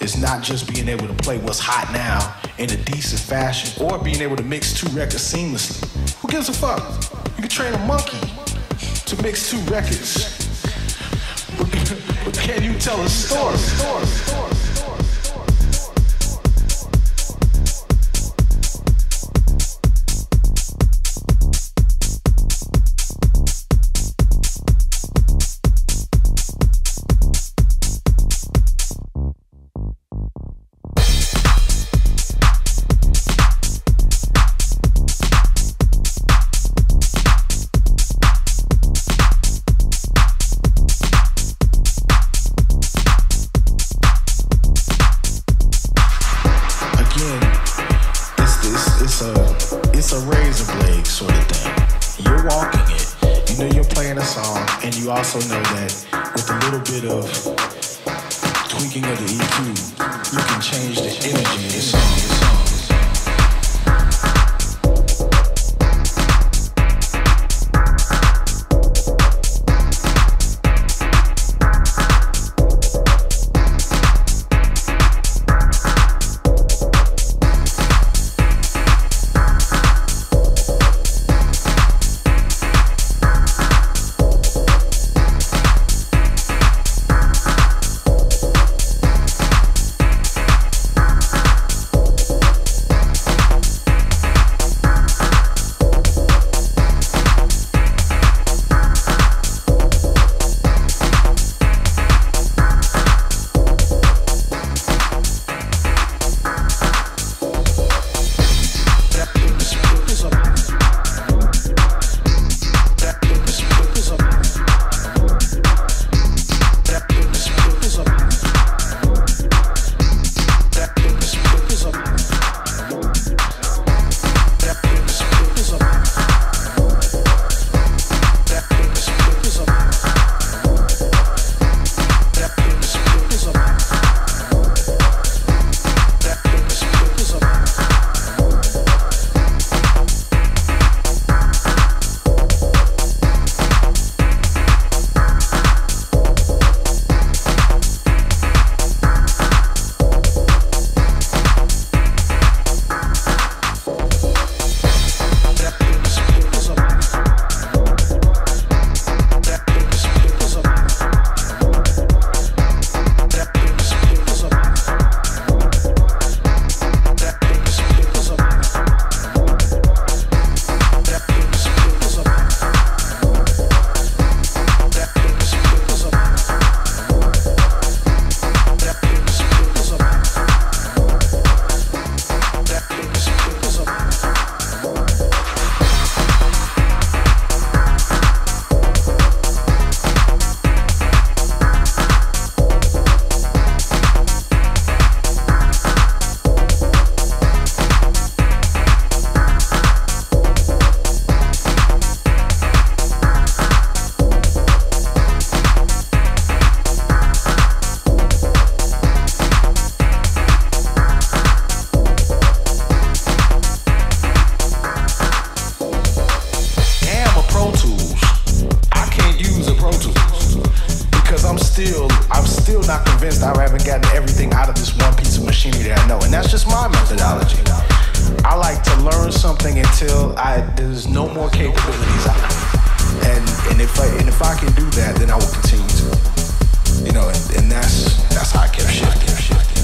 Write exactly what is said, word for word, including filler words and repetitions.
is not just being able to play what's hot now in a decent fashion or being able to mix two records seamlessly. Who gives a fuck? You can train a monkey to mix two records. But, but can you tell a story? story, story, story. You also know that with a little bit of tweaking of the E Q, you can change the energy in the song. I like to learn something until I there's no more capabilities out there. And and if I and if I can do that, then I will continue to. You know, and, and that's that's how I kept shifting, shifting.